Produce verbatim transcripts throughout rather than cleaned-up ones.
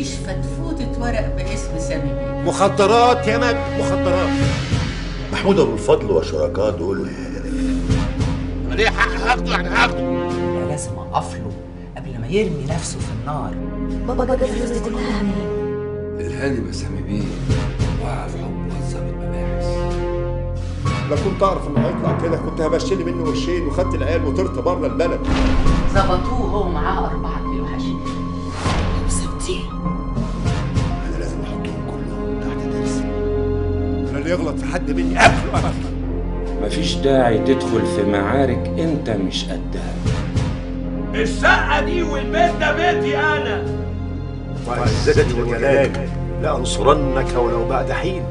مفيش فتفوتة ورق باسم سامي بيه. مخدرات يا مجد، مخدرات. محمود ابو الفضل وشركاء دول انا ليه حق هاخده يعني هاخده. انا لازم اقف له قبل ما يرمي نفسه في النار. بابا جاب الفلوس دي كلها منين؟ الهاني مسامي بيه وقع في حب وظم المباحث. لو كنت اعرف انه هيطلع كده كنت هبشلي منه وشين وخدت العيال وطرت بره البلد. ظبطوه هو معاه أربعة كيلو حشيش. وسبتيه. انا لازم احطهم كلهم تحت درسي. انا اللي يغلط في حد مني قبله انا. مفيش داعي تدخل في معارك انت مش قدها. الشقة دي والبيت ده بيتي انا. وعزتي وجلالي لانصرنك ولو بعد حين.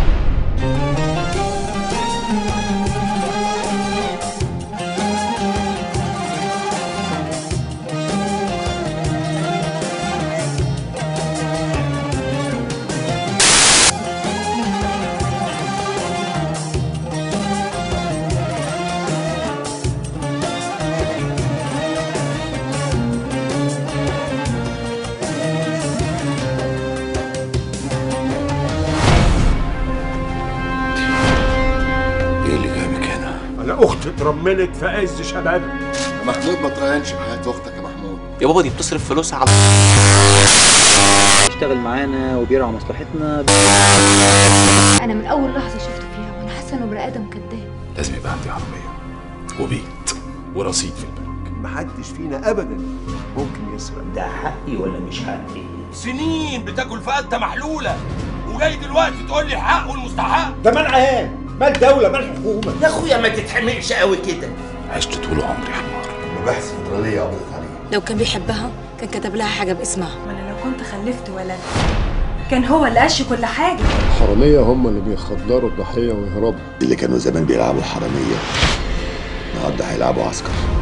أنا أختي اترملت في عز شبابها. يا محمود ما تراهنش في حياة أختك يا محمود. يا بابا دي بتصرف فلوسها على يشتغل معانا وبيرعى مصلحتنا. انا من اول لحظه شفته فيها وانا حاسه انه بني ادم كذاب. لازم يبقى عندي عربيه وبيت ورصيد في البنك. محدش فينا ابدا ممكن يسرق. ده حقي ولا مش حقي؟ سنين بتاكل فقدة محلولة وجاي دلوقتي تقول لي الحق والمستحق. ده مال عيان، مال دولة، مال حكومة. يا اخويا ما تتحملش قوي كده. عشت طول عمري حمار. مباحث فدرالية قبضت عليه. لو كان بيحبها كان كتب لها حاجه باسمها. وانا لو كنت خلفت ولد كان هو اللي قش كل حاجه. الحرامية هم اللي بيخدروا الضحية ويهربوا. اللي كانوا زمان بيلعبوا حرامية النهارده هيلعبوا عسكر.